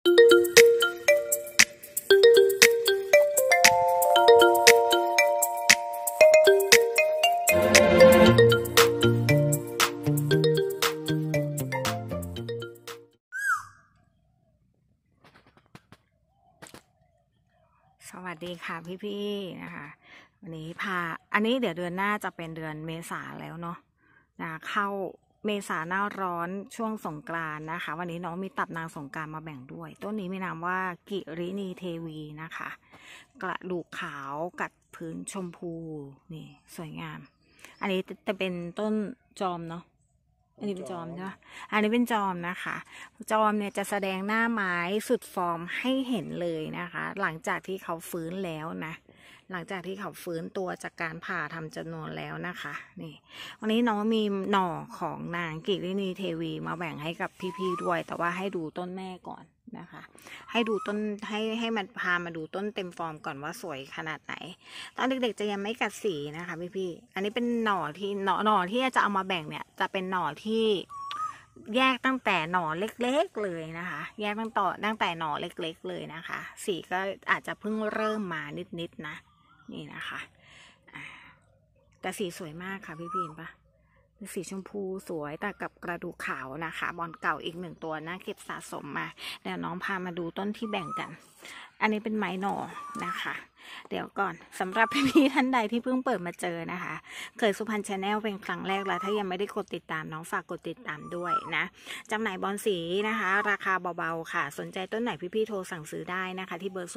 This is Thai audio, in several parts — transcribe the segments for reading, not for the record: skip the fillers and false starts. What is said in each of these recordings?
สวัสดีค่ะพี่ๆนะคะวันนี้อันนี้เดี๋ยวเดือนหน้าจะเป็นเดือนเมษาแล้วเนาะเข้าเมษาหน้าร้อนช่วงสงกรานต์นะคะวันนี้น้องมีตับนางสงกรานต์มาแบ่งด้วยต้นนี้มีนามว่ากิรินีเทวีนะคะกระดูกขาวกัดพื้นชมพูนี่สวยงามอันนี้จะเป็นต้นจอมเนาะอันนี้เป็นจอมใช่ไหมอันนี้เป็นจอมนะคะจอมเนี่ยจะแสดงหน้าไม้สุดฟอร์มให้เห็นเลยนะคะหลังจากที่เขาฟื้นแล้วนะหลังจากที่เขาฟื้นตัวจากการผ่าทำจำนวนแล้วนะคะนี่วันนี้น้องมีหน่อของนางกิรินีเทวีมาแบ่งให้กับพี่ๆด้วยแต่ว่าให้ดูต้นแม่ก่อนนะคะให้ดูต้นให้มันพามาดูต้นเต็มฟอร์มก่อนว่าสวยขนาดไหนตอนเด็กๆจะยังไม่กัดสีนะคะพี่ๆอันนี้เป็นหน่อที่จะเอามาแบ่งเนี่ยจะเป็นหน่อที่แยกตั้งแต่หน่อเล็กๆเลยนะคะแยกตั้งแต่หน่อเล็กๆเลยนะคะสีก็อาจจะเพิ่งเริ่มมานิดๆนะนี่นะคะแต่สีสวยมากค่ะพี่ๆเห็นปะสีชมพูสวยแต่กับกระดูกขาวนะคะบอลเก่าอีกหนึ่งตัวน่าเก็บสะสมมาเดี๋ยวน้องพามาดูต้นที่แบ่งกันอันนี้เป็นไม้หน่อนะคะเดี๋ยวก่อนสำหรับพี่ๆท่านใดที่เพิ่งเปิดมาเจอนะคะเคยสุพรรณชาแนลเป็นครั้งแรกแล้วถ้ายังไม่ได้กดติดตามน้องฝากกดติดตามด้วยนะจำหน่ายบอลสีนะคะราคาเบาๆค่ะสนใจต้นไหนพี่ๆโทรสั่งซื้อได้นะคะที่เบอร์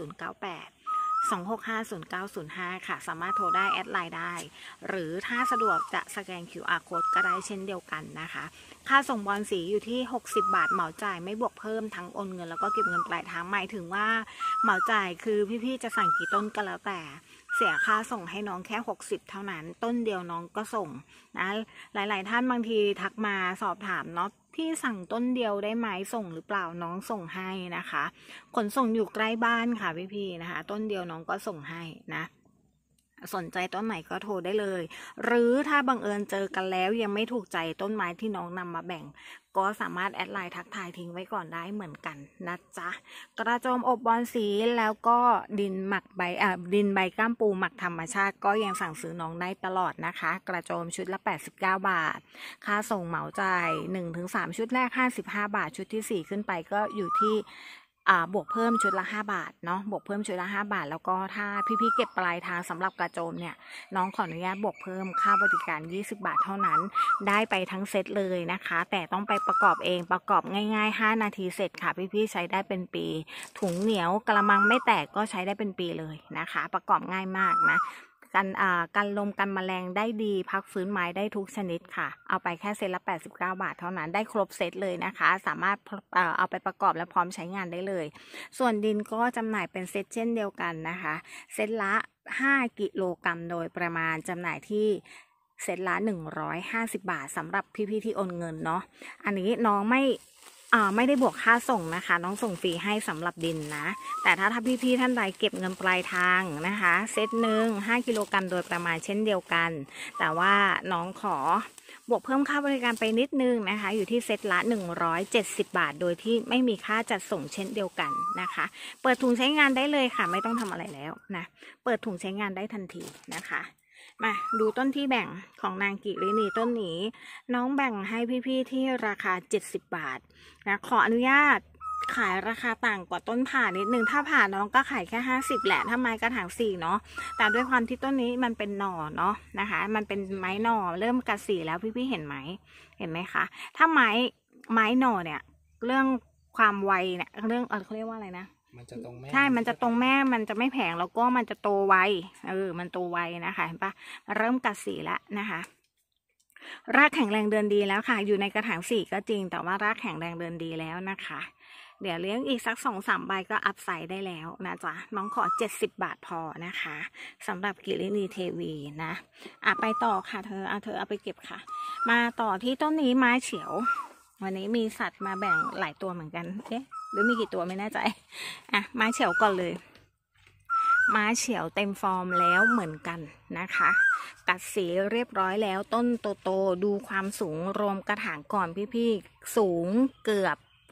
0982650905ค่ะสามารถโทรได้แอดไลน์ได้หรือถ้าสะดวกจะสแกน QR Code ก็ได้เช่นเดียวกันนะคะค่าส่งบอลสีอยู่ที่60 บาทเหมาจ่ายไม่บวกเพิ่มทั้งโอนเงินแล้วก็เก็บเงินปลายทางหมายถึงว่าเหมาจ่ายคือพี่ๆจะสั่งกี่ต้นก็แล้วแต่เสียค่าส่งให้น้องแค่60เท่านั้นต้นเดียวน้องก็ส่งนะหลายๆท่านบางทีทักมาสอบถามเนาะพี่สั่งต้นเดียวได้ไหมส่งหรือเปล่าน้องส่งให้นะคะขนส่งอยู่ใกล้บ้านค่ะพี่ๆนะคะต้นเดียวน้องก็ส่งให้นะสนใจต้นไหนก็โทรได้เลยหรือถ้าบังเอิญเจอกันแล้วยังไม่ถูกใจต้นไม้ที่น้องนำมาแบ่งก็สามารถแอดไลน์ทักทายทิ้งไว้ก่อนได้เหมือนกันนะจ๊ะกระโจมอบบอลสีแล้วก็ดินใบก้ามปูหมักธรรมชาติก็ยังสั่งซื้อน้องได้ตลอดนะคะกระโจมชุดละ89 บาทค่าส่งเหมาจ่าย 1-3 ชุดแรก55 บาทชุดที่4ขึ้นไปก็อยู่ที่บวกเพิ่มชุดละ5 บาทเนาะบวกเพิ่มชุดละ5 บาทแล้วก็ถ้าพี่ๆเก็บปลายทางสำหรับกระโจมเนี่ยน้องขออนุญาตบวกเพิ่มค่าบริการ20 บาทเท่านั้นได้ไปทั้งเซตเลยนะคะแต่ต้องไปประกอบเองประกอบง่ายๆ5 นาทีเสร็จค่ะพี่ๆใช้ได้เป็นปีถุงเหนียวกระมังไม่แตกก็ใช้ได้เป็นปีเลยนะคะประกอบง่ายมากนะกันลมกันแมลงได้ดีพักฟื้นไม้ได้ทุกชนิดค่ะเอาไปแค่เซตละ89 บาทเท่านั้นได้ครบเซตเลยนะคะสามารถเอาไปประกอบและพร้อมใช้งานได้เลยส่วนดินก็จำหน่ายเป็นเซตเช่นเดียวกันนะคะเซตละ5 กิโลกรัมโดยประมาณจำหน่ายที่เซตละ150 บาทสำหรับพี่ๆที่โอนเงินเนาะอันนี้น้องไม่ได้บวกค่าส่งนะคะน้องส่งฟรีให้สำหรับดินนะแต่ถ้าพี่ๆท่านใดเก็บเงินปลายทางนะคะเซตหนึ่ง5 กิโลกรัมโดยประมาณเช่นเดียวกันแต่ว่าน้องขอบวกเพิ่มค่าบริการไปนิดนึงนะคะอยู่ที่เซตละ170 บาทโดยที่ไม่มีค่าจัดส่งเช่นเดียวกันนะคะเปิดถุงใช้งานได้เลยค่ะไม่ต้องทำอะไรแล้วนะเปิดถุงใช้งานได้ทันทีนะคะมาดูต้นที่แบ่งของนางกิรินีต้นนี้น้องแบ่งให้พี่ๆที่ราคา70 บาทนะขออนุญาตขายราคาต่างกว่าต้นผ่านิดนึงถ้าผ่าน้องก็ขายแค่50แหละถ้าไม้กระถาง4เนาะแต่ด้วยความที่ต้นนี้มันเป็นหน่อเนาะนะคะมันเป็นไม้หน่อเริ่มกัดสีแล้วพี่ๆเห็นไหมคะถ้าไม้หน่อเนี่ยเรื่องความไวเนี่ยเรื่องเขาเรียกว่าอะไรนะมันจะตรงแม่ใช่มันจะตรงแม่มันจะไม่แผงแล้วก็มันจะโตไวมันโตไวนะคะเห็นปะเริ่มกัดสีแล้วนะคะรากแข็งแรงเดินดีแล้วค่ะอยู่ในกระถาง4ก็จริงแต่ว่ารากแข็งแรงเดินดีแล้วนะคะเดี๋ยวเลี้ยงอีกสัก 2-3 ใบก็อัพไซด์ได้แล้วนะจ๊ะน้องขอ70 บาทพอนะคะสำหรับกิรินีเทวีนะไปต่อค่ะเธอเอาไปเก็บค่ะมาต่อที่ต้นนี้ไม้เฉียววันนี้มีสัตว์มาแบ่งหลายตัวเหมือนกันหรือมีกี่ตัวไม่แน่ใจไม้เฉียวก่อนเลยไม้เฉียวเต็มฟอร์มแล้วเหมือนกันนะคะกัดสีเรียบร้อยแล้วต้นโตๆดูความสูงรวมกระถางก่อนพี่ๆสูงเกือบ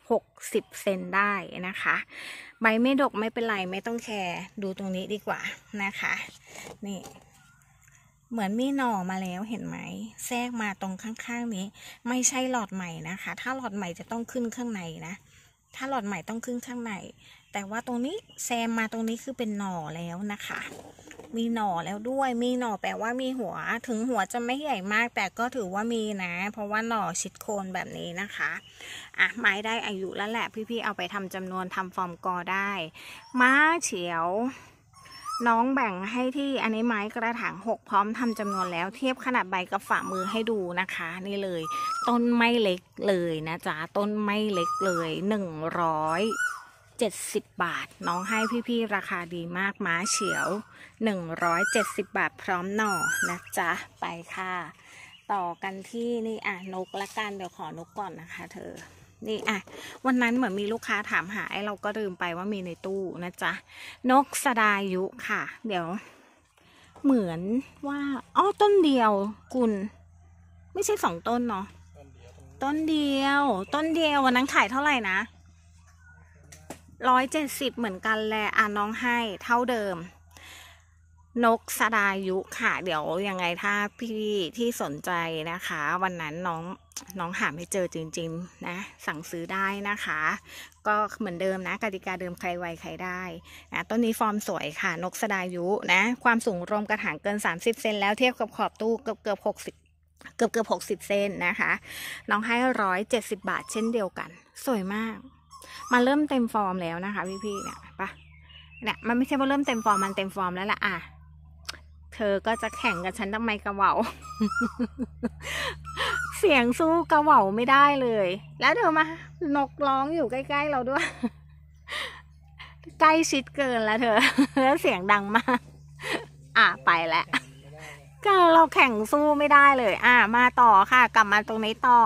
60 เซนได้นะคะใบไม่ดกไม่เป็นไรไม่ต้องแคร์ดูตรงนี้ดีกว่านะคะนี่เหมือนมีหน่อมาแล้วเห็นไหมแทรกมาตรงข้างๆนี้ไม่ใช่หลอดใหม่นะคะถ้าหลอดใหม่จะต้องขึ้นข้างในนะถ้าหลอดใหม่ต้องขึ้นข้างในแต่ว่าตรงนี้แซมมาตรงนี้คือเป็นหน่อแล้วนะคะมีหน่อแล้วด้วยมีหน่อแปลว่ามีหัวถึงหัวจะไม่ใหญ่มากแต่ก็ถือว่ามีนะเพราะว่าหน่อชิดโคนแบบนี้นะคะไม้ได้อายุแล้วแหละพี่ๆเอาไปทำจำนวนทำฟอร์มกอได้ม้าเฉียวน้องแบ่งให้ที่อันนี้ไม้กระถาง6พร้อมทำจำนวนแล้วเทียบขนาดใบกับฝ่ามือให้ดูนะคะนี่เลยต้นไม่เล็กเลยนะจ๊ะต้นไม่เล็กเลย170 บาทน้องให้พี่ๆราคาดีมากม้าเฉียว170 บาทพร้อมหน่อนะจ๊ะไปค่ะต่อกันที่นี่นกละกันเดี๋ยวขอนกก่อนนะคะเธอนี่วันนั้นเหมือนมีลูกค้าถามหาเราก็ลืมไปว่ามีในตู้นะจ๊ะนกสดายุค่ะเดี๋ยวเหมือนว่าต้นเดียวคุณไม่ใช่2 ต้นเนาะต้นเดียววันนั้นขายเท่าไหร่นะ170เหมือนกันแหละน้องให้เท่าเดิมนกสดายุค่ะเดี๋ยวยังไงถ้าพี่ที่สนใจนะคะวันนั้นน้องหาไม่เจอจริงๆนะสั่งซื้อได้นะคะก็เหมือนเดิมนะกติกาเดิมใครไวใครได้นะต้นนี้ฟอร์มสวยค่ะนกสดายุนะความสูงรวมกระถางเกิน30 เซนแล้วเทียบกับขอบตู้เกือบ60 เซนนะคะน้องให้170 บาทเช่นเดียวกันสวยมากมาเริ่มเต็มฟอร์มแล้วนะคะพี่ๆเนี่ยปะเนี่ยมันไม่ใช่ว่าเริ่มเต็มฟอร์มมันเต็มฟอร์มแล้วล่ะเธอก็จะแข่งกับฉันทำไมกระเหว่า เสียงสู้กระเหว่าไม่ได้เลยแล้วเธอมานกร้องอยู่ใกล้ๆเราด้วย ใกล้ชิดเกินแล้วเธอ แล้วเสียงดังมากไปแล้วก็เราแข่งสู้ไม่ได้เลยมาต่อค่ะกลับมาตรงนี้ต่อ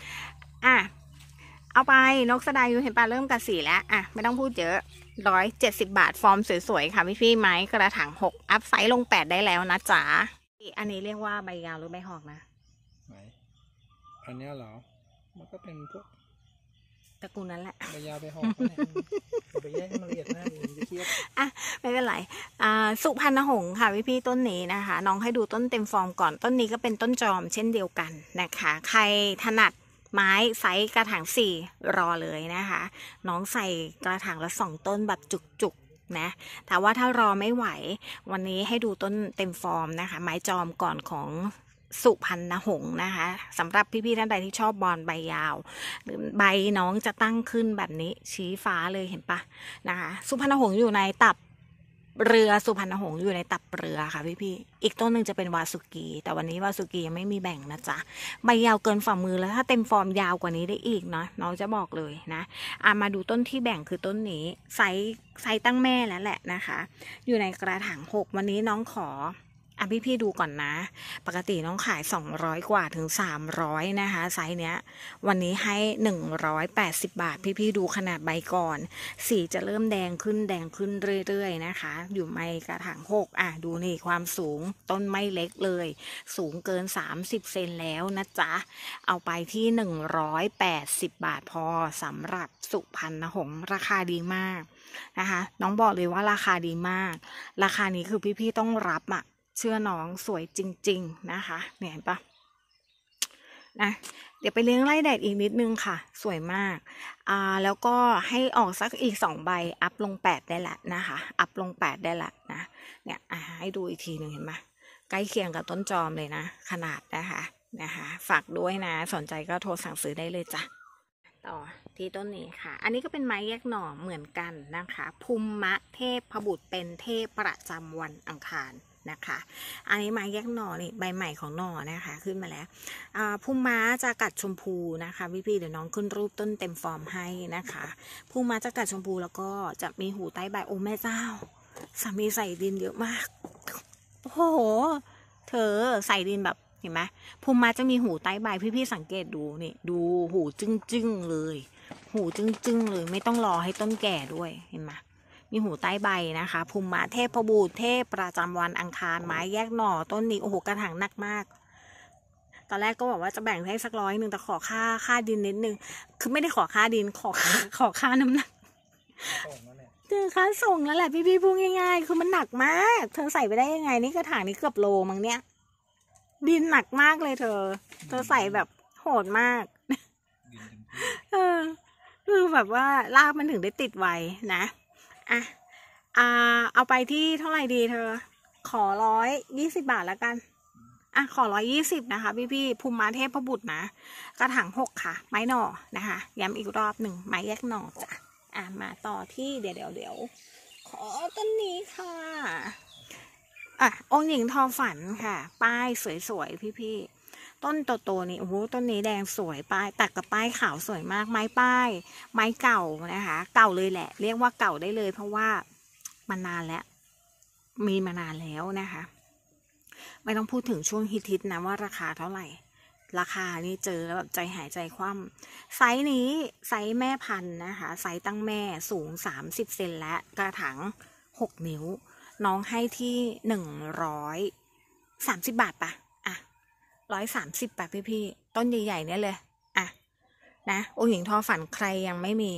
เอาไปนกสดายุเห็นปะเริ่มกระสีแล้วไม่ต้องพูดเยอะ170 บาทฟอร์มสวยๆค่ะพี่ๆไม้กระถาง6อัพไซส์ลง8ได้แล้วนะจ๊ะอันนี้เรียกว่าใบยาวหรือใบหอกนะไหนอันนี้เหรอมันก็เป็นพวกตระกูลนั้นแหละใบยาวใบหอกไปแยกให้มันละเอียดมากเลยจะเครียดไม่เป็นไรสุพรรณหงส์ค่ะพี่ๆต้นนี้นะคะน้องให้ดูต้นเต็มฟอร์มก่อนต้นนี้ก็เป็นต้นจอมเช่นเดียวกันนะคะใครถนัดไม้ไซส์กระถาง4รอเลยนะคะน้องใส่กระถางละ2 ต้นแบบจุกๆนะแต่ว่าถ้ารอไม่ไหววันนี้ให้ดูต้นเต็มฟอร์มนะคะไม้จอมก่อนของสุพรรณหงส์นะคะสำหรับพี่ๆท่านใดที่ชอบบอลใบยาวใบน้องจะตั้งขึ้นแบบนี้ชี้ฟ้าเลยเห็นปะนะคะสุพรรณหงส์อยู่ในตับเรือสุพรรณหงส์อยู่ในตับเรือค่ะพี่ๆอีกต้นหนึ่งจะเป็นวาสุกีแต่วันนี้วาสุกียังไม่มีแบ่งนะจ๊ะใบยาวเกินฝ่ามือแล้วถ้าเต็มฟอร์มยาวกว่านี้ได้อีกนะน้องจะบอกเลยนะมาดูต้นที่แบ่งคือต้นนี้ไซส์ตั้งแม่แล้วแหละนะคะอยู่ในกระถาง6วันนี้น้องขอพี่ดูก่อนนะปกติน้องขาย200 กว่าถึง300นะคะไซส์เนี้ยวันนี้ให้180 บาทพี่ดูขนาดใบก่อนสีจะเริ่มแดงขึ้นเรื่อยๆนะคะอยู่ในกระถาง6ดูนี่ความสูงต้นไม่เล็กเลยสูงเกิน30 เซนแล้วนะจ๊ะเอาไปที่180 บาทพอสำหรับสุพรรณหงส์ราคาดีมากนะคะน้องบอกเลยว่าราคาดีมากราคานี้คือพี่ต้องรับเชื่อน้องสวยจริงๆนะคะเนี่ยเห็นปะนะเดี๋ยวไปเลี้ยงไล่แดดอีกนิดนึงค่ะสวยมากแล้วก็ให้ออกสักอีก2 ใบอัพลง8ได้ละนะคะอัพลง8ได้ละนะเนี่ยให้ดูอีกทีหนึ่งเห็นไหมใกล้เคียงกับต้นจอมเลยนะขนาดนะคะฝากด้วยนะสนใจก็โทรสั่งซื้อได้เลยจ้ะต่อที่ต้นนี้ค่ะอันนี้ก็เป็นไม้แยกหน่อเหมือนกันนะคะภูมะเทพบุตรเป็นเทพประจำวันอังคารนะคะอันนี้ไม้แยกหน่อนี่ใบใหม่ของหน่อนะคะขึ้นมาแล้วพุ่มม้าจะกัดชมพูนะคะพี่ๆเดี๋ยวน้องขึ้นรูปต้นเต็มฟอร์มให้นะคะพุ่มม้าจะกัดชมพูแล้วก็จะมีหูใต้ใบโอ้แม่เจ้าสามีใส่ดินเยอะมากโอ้โหเธอใส่ดินแบบเห็นไหมพุ่มม้าจะมีหูใต้ใบพี่ๆสังเกตดูนี่ดูหูจึ้งๆเลยหูจึ้งๆเลยไม่ต้องรอให้ต้นแก่ด้วยเห็นไหมมีหูใต้ใบนะคะภูมิมาเทพบุตรเทพประจำวันอังคารไม้แยกหน่อต้นนี้โอ้โหกระถางหนักมากอนแรกก็บอกว่าจะแบ่งให้สัก100แต่ขอค่าดินนิดนึงคือไม่ได้ขอค่าดินขอค่าน้ำหนักเจอค่าส่งแล้วแหละพี่พูดง่ายๆคือมันหนักมากเธอใส่ไปได้ยังไงนี่กระถางนี้เกือบโลมั้งเนี่ยดินหนักมากเลยเธอใส่แบบโหดมากคือแบบว่าลากมันถึงได้ติดไว้นะเอาไปที่เท่าไหร่ดีเธอขอ120 บาทแล้วกันขอ120นะคะพี่ภูมิมาเทพบุตรนะกระถาง6ค่ะไม้หน่อนะคะย้ำอีกรอบหนึ่งไม้แยกหน่อจ้ะมาต่อที่เดี๋ยวขอต้นนี้ค่ะองค์หญิงทอฝันค่ะป้ายสวยๆพี่ต้นโตๆนี่โอ้โหต้นนี้แดงสวยป้ายตัดกับป้ายขาวสวยมากไม้ป้ายไม้เก่านะคะเก่าเลยแหละเรียกว่าเก่าได้เลยเพราะว่ามันนานแล้วมีมานานแล้วนะคะไม่ต้องพูดถึงช่วงฮิตนะว่าราคาเท่าไหร่ราคานี่เจอแล้วแบบใจหายใจคว่ำไซส์นี้ไซส์แม่พันธุ์นะคะไซส์ตั้งแม่สูง30 เซนและกระถาง6 นิ้วน้องให้ที่130 บาทปะ130 บาทพี่ต้นใหญ่ๆเนี่ยเลยนะองค์หญิงทอฝันใครยังไม่มี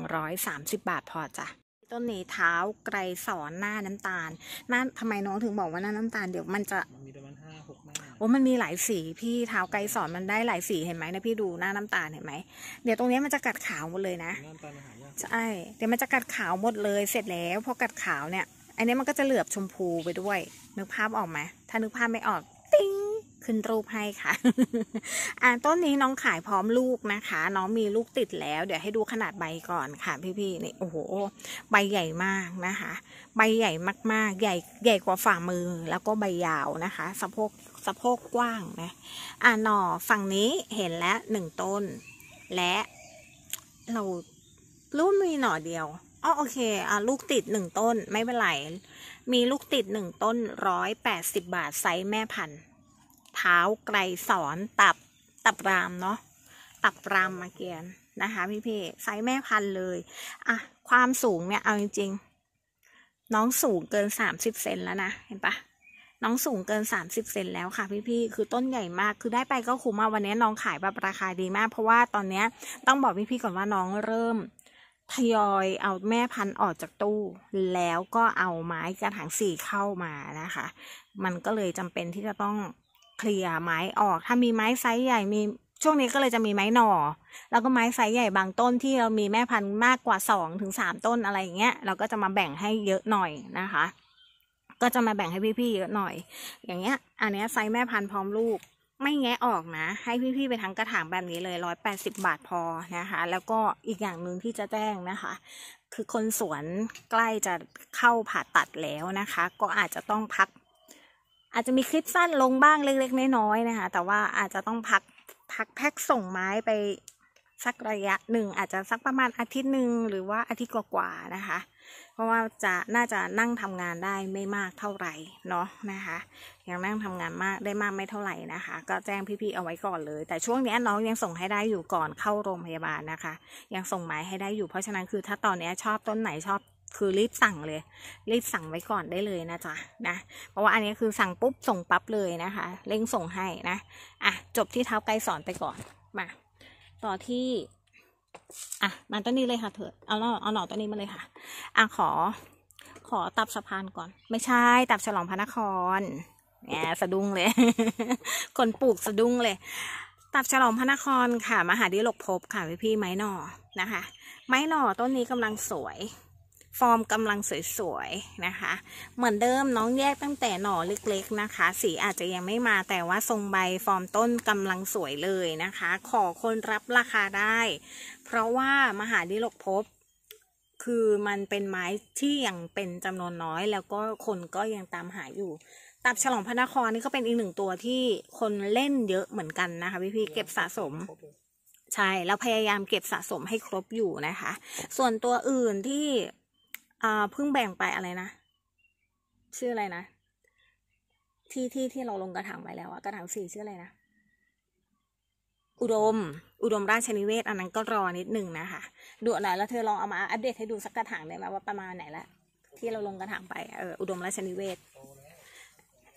130 บาทพอจ้ะต้นนี้เท้าไกรสอนหน้าน้ำตาลทำไมน้องถึงบอกว่าหน้าน้ำตาลเดี๋ยวมันจะมีประมาณ5-6 หน้ามันมีหลายสีพี่เท้าไกรสอนมันได้หลายสีเห็นไหมนะพี่ดูหน้าน้ำตาลเห็นไหมเดี๋ยวตรงนี้มันจะกัดขาวหมดเลยนะใช่เดี๋ยวมันจะกัดขาวหมดเลยเสร็จแล้วพอกัดขาวเนี่ยอันนี้มันก็จะเหลือบชมพูไปด้วยนึกภาพออกไหมถ้านึกภาพไม่ออกติ้งขึ้นรูปให้ค่ะ ต้นนี้น้องขายพร้อมลูกนะคะน้องมีลูกติดแล้วเดี๋ยวให้ดูขนาดใบก่อนค่ะพี่นี่โอ้โหใบใหญ่มากนะคะใบใหญ่มากๆใหญ่กว่าฝ่ามือแล้วก็ใบยาวนะคะสะโพกกว้างนะหน่อฝั่งนี้เห็นแล้ว1 ต้นและเราลูกมีหน่อเดียวโอเคลูกติด1 ต้นไม่เป็นไรมีลูกติด1 ต้น180 บาทไซส์แม่พันธุ์เท้าไกรสอนตับรามเนาะตับรามมาเกียนนะคะพี่ไซส์แม่พันธุ์เลยความสูงเนี่ยเอาจริงๆน้องสูงเกิน30 เซนแล้วนะเห็นปะน้องสูงเกิน30 เซนแล้วค่ะพี่คือต้นใหญ่มากคือได้ไปก็คุ้มมากวันนี้น้องขายแบบราคาดีมากเพราะว่าตอนนี้ต้องบอกพี่ก่อนว่าน้องเริ่มทยอยเอาแม่พันธุ์ออกจากตู้แล้วก็เอาไม้กระถาง4เข้ามานะคะมันก็เลยจำเป็นที่จะต้องเคลียร์ไม้ออกถ้ามีไม้ไซส์ใหญ่มีช่วงนี้ก็เลยจะมีไม้หน่อแล้วก็ไม้ไซส์ใหญ่บางต้นที่เรามีแม่พันธุ์มากกว่า2-3 ต้นอะไรอย่างเงี้ยเราก็จะมาแบ่งให้เยอะหน่อยนะคะก็จะมาแบ่งให้พี่เยอะหน่อยอย่างเงี้ยอันเนี้ยไซส์แม่พันธุ์พร้อมลูกไม่แงะออกนะให้พี่ไปทั้งกระถางแบบนี้เลย180 บาทพอนะคะแล้วก็อีกอย่างหนึ่งที่จะแจ้งนะคะคือคนสวนใกล้จะเข้าผ่าตัดแล้วนะคะก็อาจจะต้องพักอาจจะมีคลิปสั้นลงบ้างเล็กๆน้อยๆนะคะแต่ว่าอาจจะต้องพักแพ็คส่งไม้ไปสักระยะหนึ่งอาจจะสักประมาณอาทิตย์หนึ่งหรือว่าอาทิตย์กว่าๆนะคะเพราะว่าน่าจะนั่งทำงานได้ไม่มากเท่าไหร่เนาะนะคะยังนั่งทำงานมากได้มากไม่เท่าไหร่นะคะก็แจ้งพี่ๆเอาไว้ก่อนเลยแต่ช่วงนี้น้องยังส่งให้ได้อยู่ก่อนเข้าโรงพยาบาลนะคะยังส่งไม้ให้ได้อยู่เพราะฉะนั้นคือถ้าตอนนี้ชอบต้นไหนชอบคือรีบสั่งเลยรีบสั่งไว้ก่อนได้เลยนะจ๊ะนะเพราะว่าอันนี้คือสั่งปุ๊บส่งปั๊บเลยนะคะเร่งส่งให้นะจบที่เท้าไกรสอนไปก่อนมาต่อที่มาต้นนี้เลยค่ะเถิดเอาหน่อต้นนี้มาเลยค่ะขอตับสะพานก่อนไม่ใช่ตับฉลองพระนครสะดุ้งเลย คนปลูกสะดุ้งเลยตับฉลองพระนครค่ะมหาดิลกภพค่ะพี่ไม้หน่อนะคะไม้หน่อต้นนี้กำลังสวยฟอร์มกำลังสวยๆนะคะเหมือนเดิมน้องแยกตั้งแต่หน่อเล็กๆนะคะสีอาจจะยังไม่มาแต่ว่าทรงใบฟอร์มต้นกำลังสวยเลยนะคะขอคนรับราคาได้เพราะว่ามหาดิลกภพคือมันเป็นไม้ที่ยังเป็นจำนวนน้อยแล้วก็คนก็ยังตามหาอยู่ตับฉลองพระนครนี่ก็เป็นอีก1 ตัวที่คนเล่นเยอะเหมือนกันนะคะพี่เก็บสะสมใช่แล้วพยายามเก็บสะสมให้ครบอยู่นะคะส่วนตัวอื่นที่เพิ่งแบ่งไปอะไรนะชื่ออะไรนะที่เราลงกระถางไว้แล้วกระถาง4ชื่ออะไรนะอุดมราชนิเวศอันนั้นก็รอนิดนึงนะคะดูหน่อยแล้วเธอลองเอามาอัปเดตให้ดูสักกระถางได้ไหมว่าประมาณไหนละที่เราลงกระถางไปอุดมราชนิเวศ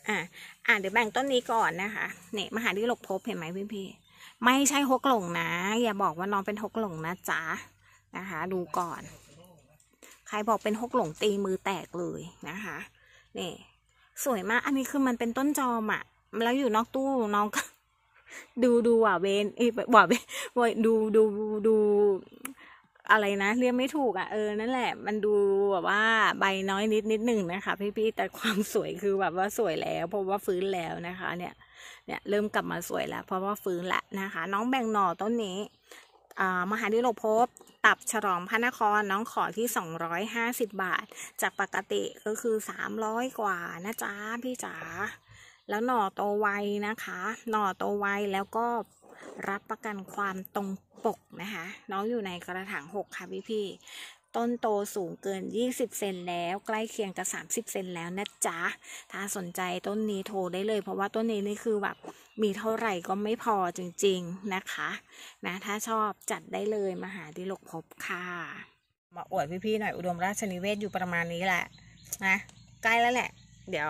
เดี๋ยวแบ่งต้นนี้ก่อนนะคะเนี่ยมหาดิลกภพเห็นไหมพี่ไม่ใช่ฮกหลงนะอย่าบอกว่าน้องเป็นฮกหลงนะจ๊ะนะคะดูก่อนใครบอกเป็นฮกหลงตีมือแตกเลยนะคะนี่สวยมากอันนี้คือมันเป็นต้นจอมอ่ะแล้วอยู่นอกตู้น้องก็ ดูอ่ะเวนบอกเวนดูอะไรนะเรียกไม่ถูกอ่ะนั่นแหละมันดูแบบว่าใบน้อยนิดหนึ่งนะคะพี่แต่ความสวยคือแบบว่าสวยแล้วเพราะว่าฟื้นแล้วนะคะเนี่ยเริ่มกลับมาสวยแล้วเพราะว่าฟื้นละนะคะน้องแบ่งหน่อต้นนี้มหาดิลกภพตับฉลองพระนครน้องขอที่250 บาทจากปกติก็คือ300 กว่านะจ๊ะพี่จ๋าแล้วหน่อโตไวนะคะหน่อโตไวแล้วก็รับประกันความตรงปกนะคะน้องอยู่ในกระถาง6ค่ะพี่ต้นโตสูงเกิน20 เซนแล้วใกล้เคียงกับ30 เซนแล้วนะจ๊ะถ้าสนใจต้นนี้โทรได้เลยเพราะว่าต้นนี้นี่คือแบบมีเท่าไหร่ก็ไม่พอจริงๆนะคะนะถ้าชอบจัดได้เลยมหาดิลกภพค่ะมาอวดพี่ๆหน่อยอุดมราชนิเวศอยู่ประมาณนี้แหละนะใกล้แล้วแหละเดี๋ยว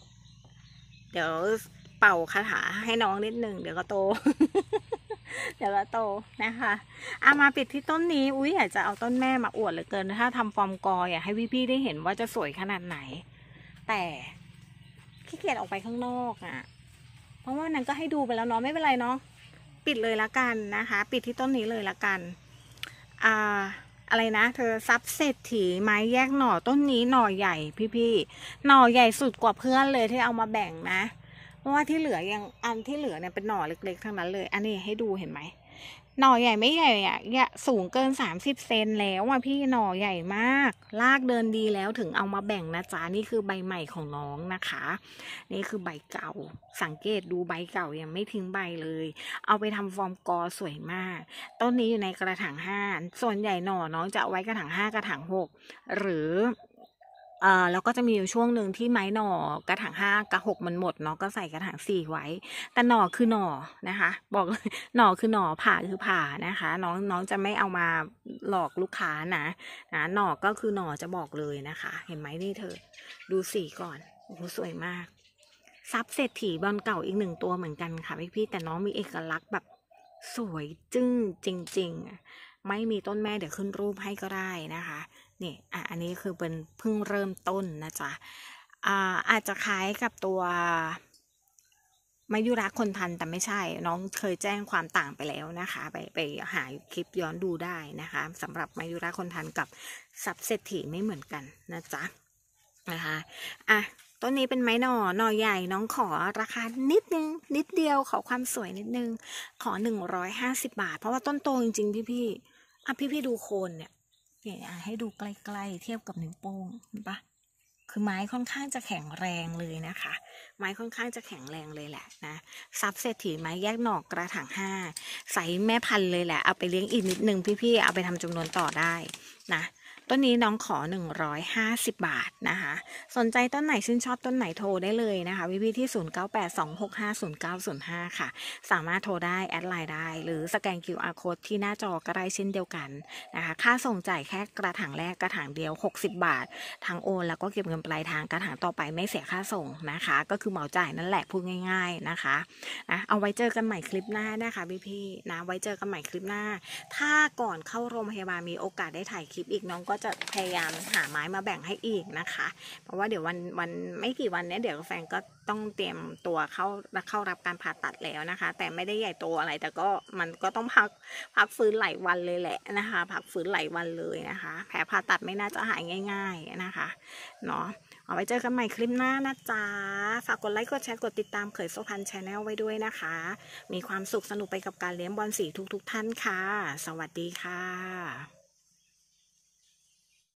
เป่าคาถาให้น้องนิดหนึ่งเดี๋ยวก็โต เดี๋ยวก็โตนะคะมาปิดที่ต้นนี้อยากจะเอาต้นแม่มาอวดเหลือเกินถ้าทำฟอร์มกออยากให้พี่ๆได้เห็นว่าจะสวยขนาดไหนแต่ขี้เกียจออกไปข้างนอกเพราะว่านั้นก็ให้ดูไปแล้วเนาะไม่เป็นไรเนาะปิดเลยละกันนะคะปิดที่ต้นนี้เลยละกันอะไรนะเธอซับเศรษฐีไม้แยกหน่อต้นนี้หน่อใหญ่พี่หน่อใหญ่สุดกว่าเพื่อนเลยที่เอามาแบ่งนะเพราะว่าที่เหลืออันที่เหลือเนี่ยเป็นหน่อเล็กๆทั้งนั้นเลยอันนี้ให้ดูเห็นไหมหน่อใหญ่ไม่ใหญ่สูงเกิน30 เซนแล้วพี่หน่อใหญ่มากรากเดินดีแล้วถึงเอามาแบ่งนะจ๊ะนี่คือใบใหม่ของน้องนะคะนี่คือใบเก่าสังเกตดูใบเก่ายังไม่ทิ้งใบเลยเอาไปทำฟอร์มกอสวยมากต้นนี้อยู่ในกระถาง5ส่วนใหญ่หน่อน้องจะเอาไว้กระถาง5กระถาง6หรือแล้วก็จะมีอยู่ช่วงหนึ่งที่ไม้หน่อกระถาง5กับ6มันหมดเนาะก็ใส่กระถาง4ไว้แต่หน่อคือหน่อนะคะบอกเลยหน่อคือหน่อผ่าคือผ่านะคะน้องจะไม่เอามาหลอกลูกค้านะหน่อก็คือหน่อจะบอกเลยนะคะเห็นไหมนี่เธอดูสีก่อนโอ้โหสวยมากซับเศรษฐีบอลเก่าอีก1 ตัวเหมือนกันค่ะพี่แต่น้องมีเอกลักษณ์แบบสวยจึ้งจริงๆไม่มีต้นแม่เดี๋ยวขึ้นรูปให้ก็ได้นะคะนี่อันนี้คือเป็นเพิ่งเริ่มต้นนะจ๊ะอาจจะคล้ายกับตัวมายุราคนทันแต่ไม่ใช่น้องเคยแจ้งความต่างไปแล้วนะคะไปหาคลิปย้อนดูได้นะคะสำหรับมายุราคนทันกับซับเศรษฐีไม่เหมือนกันนะจ๊ะนะคะต้นนี้เป็นไม้หน่อใหญ่น้องขอราคานิดเดียวขอความสวยนิดนึงขอ150 บาทเพราะว่าต้นโตจริงๆพี่ดูโคนเนี่ยให้ดูใกล้ๆเทียบกับนิ้วโป้งเห็นปะคือไม้ค่อนข้างจะแข็งแรงเลยนะคะไม้ค่อนข้างจะแข็งแรงเลยแหละนะซับเศรษฐีไม้แยกหน่อกระถาง5ใส่แม่พันธุ์เลยแหละเอาไปเลี้ยงอีกนิดนึงพี่ๆเอาไปทำจำนวนต่อได้นะต้นนี้น้องขอ150 บาทนะคะสนใจต้นไหนชื่นชอบต้นไหนโทรได้เลยนะคะพี่ๆที่0982650905ค่ะสามารถโทรได้แอดไลน์ได้หรือสแกน QR Code ที่หน้าจอก็ได้เช่นเดียวกันนะคะค่าส่งจ่ายแค่กระถางแรกกระถางเดียว60 บาททางโอนแล้วก็เก็บเงินปลายทางกระถางต่อไปไม่เสียค่าส่งนะคะก็คือเหมาจ่ายนั่นแหละพูดง่ายๆนะคะเอาไว้เจอกันใหม่คลิปหน้านะคะพี่ๆนะไว้เจอกันใหม่คลิปหน้าถ้าก่อนเข้าโรงพยาบาลมีโอกาสได้ถ่ายคลิปอีกน้องก็จะพยายามหาไม้มาแบ่งให้อีกนะคะเพราะว่าเดี๋ยววันไม่กี่วันนี้เดี๋ยวแฟนก็ต้องเตรียมตัวเข้ารับการผ่าตัดแล้วนะคะแต่ไม่ได้ใหญ่โตอะไรแต่ก็มันก็ต้องพักฟื้นหลายวันเลยแหละนะคะพักฟื้นหลายวันเลยนะคะแผลผ่าตัดไม่น่าจะหายง่ายๆนะคะเนาะเอาไว้เจอกันใหม่คลิปหน้านะจ๊ะฝากกดไลค์กดแชร์กดติดตามเขยโซพัน Channel ไว้ด้วยนะคะมีความสุขสนุกไปกับการเลี้ยงบอลสีทุกท่านค่ะสวัสดีค่ะ